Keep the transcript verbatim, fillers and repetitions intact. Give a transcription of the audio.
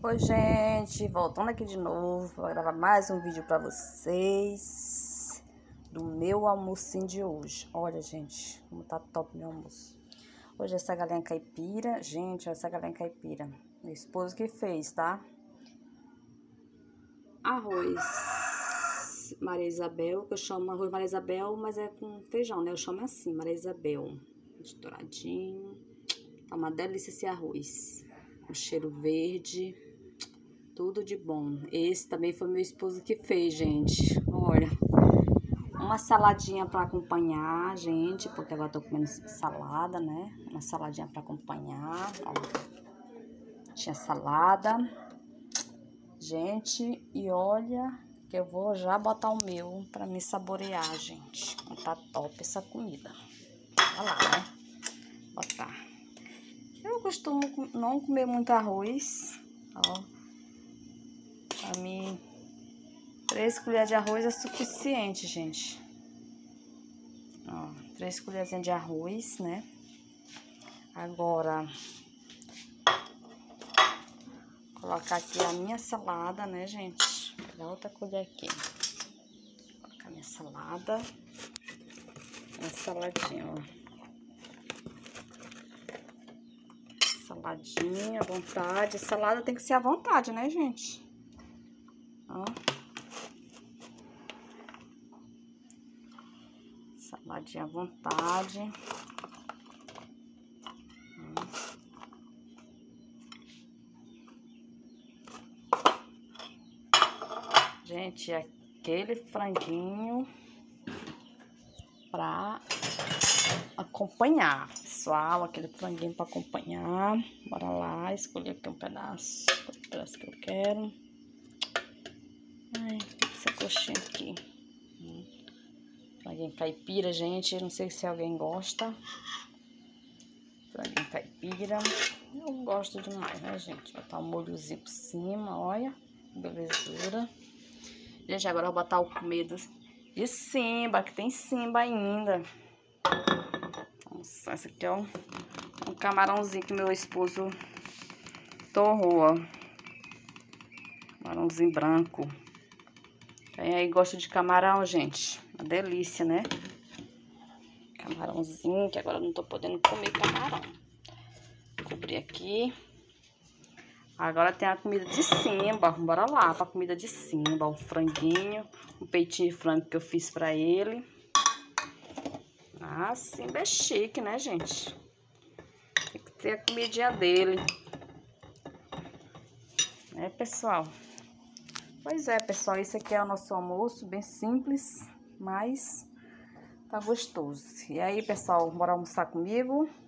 Oi, gente, voltando aqui de novo para gravar mais um vídeo para vocês do meu almocinho de hoje. Olha, gente, como tá top meu almoço. Hoje essa galinha caipira, gente, essa galinha caipira, meu esposo que fez, tá? Arroz Maria Isabel, que eu chamo arroz Maria Isabel, mas é com feijão, né? Eu chamo assim, Maria Isabel, estouradinho. Tá uma delícia esse arroz, um cheiro verde. Tudo de bom. Esse também foi meu esposo que fez, gente. Olha, uma saladinha para acompanhar, gente, porque agora tô comendo salada, né? Uma saladinha para acompanhar, ó. Tinha salada. Gente, e olha que eu vou já botar o meu para me saborear, gente. Tá top essa comida. Olha lá, né? Botar. Eu costumo não comer muito arroz, ó. Pra mim, três colheres de arroz é suficiente, gente. Ó, três colherzinhas de arroz, né? Agora, colocar aqui a minha salada, né, gente? Vou pegar outra colher aqui. Vou colocar minha salada. Minha saladinha, ó. Saladinha à vontade. Salada tem que ser à vontade, né, gente? Ó. Saladinha à vontade. Hum. Gente, aquele franguinho pra acompanhar, pessoal. Aquele franguinho pra acompanhar. Bora lá, escolher aqui um pedaço. O pedaço que eu quero. Ai, essa coxinha aqui. Hum. Franguinho caipira, gente. Não sei se alguém gosta. Franguinho caipira. Eu gosto demais, né, gente? Botar um molhozinho por cima, olha. Belezura. Gente, agora eu vou botar o comido de Simba, que tem Simba ainda. Nossa, esse aqui é um, um camarãozinho que meu esposo torrou, ó. Camarãozinho branco. Quem aí gosta de camarão, gente? Uma delícia, né? Camarãozinho, que agora eu não tô podendo comer camarão. Cobri aqui. Agora tem a comida de Simba. Bora lá pra comida de Simba. Um franguinho, um peitinho de frango que eu fiz pra ele. Ah, Simba é chique, né, gente? Tem que ter a comidinha dele. Né, pessoal? Pois é, pessoal. Esse aqui é o nosso almoço. Bem simples, mas tá gostoso. E aí, pessoal, bora almoçar comigo?